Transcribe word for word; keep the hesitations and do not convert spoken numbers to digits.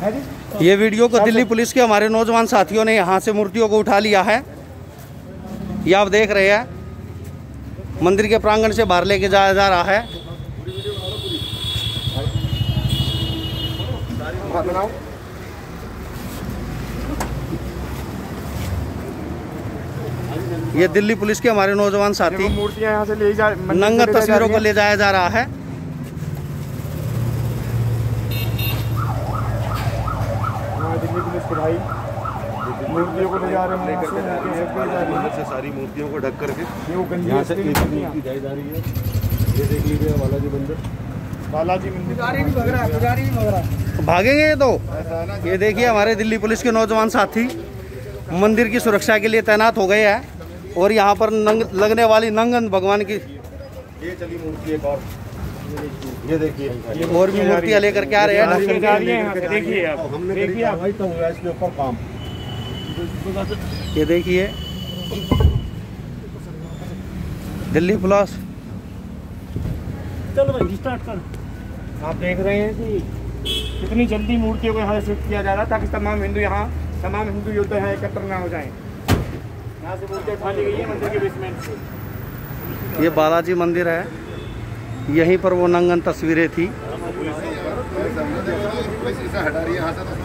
ये वीडियो को दिल्ली पुलिस के हमारे नौजवान साथियों ने यहाँ से मूर्तियों को उठा लिया है। ये आप देख रहे हैं, मंदिर के प्रांगण से बाहर लेके जाया जा रहा है। ये दिल्ली पुलिस के हमारे नौजवान साथी मूर्तियां यहाँ से ले जा नंगा तस्वीरों को ले जाया जा रहा है। दिल्ली पुलिस के भाई मूर्तियों को ले जा रहे हैं, से सारी मूर्तियों को ढक करके यहाँ से मूर्ति जाई जा रही है। ये देख लीजिए बालाजी मंदिर, बालाजी मंदिर भागेंगे ये तो। ये देखिए हमारे दिल्ली पुलिस के नौजवान साथी मंदिर की सुरक्षा के लिए तैनात हो गए हैं और यहाँ पर नंग, लगने वाली नंगन भगवान की ये चली मूर्ति एक और, ये देखिए और भी मूर्तियाँ लेकर के आ रहे हैं। देखिए हमने देखिए भाई तो हुआ इसके ऊपर काम। ये देखिए दिल्ली पुलिस, चलो भाई स्टार्ट कर। आप देख रहे हैं कि कितनी जल्दी मूर्तियों को यहाँ से शिफ्ट किया जा रहा है ताकि तमाम हिंदू यहाँ तमाम हिंदू योद्धा यहाँ एकत्र ना हो जाएं। यहाँ से मूर्तियाँ उठा ली गई है मंदिर के बेसमेंट से। ये बालाजी मंदिर है, यहीं पर वो नंगन तस्वीरें थी। हटा रही है यहाँ से।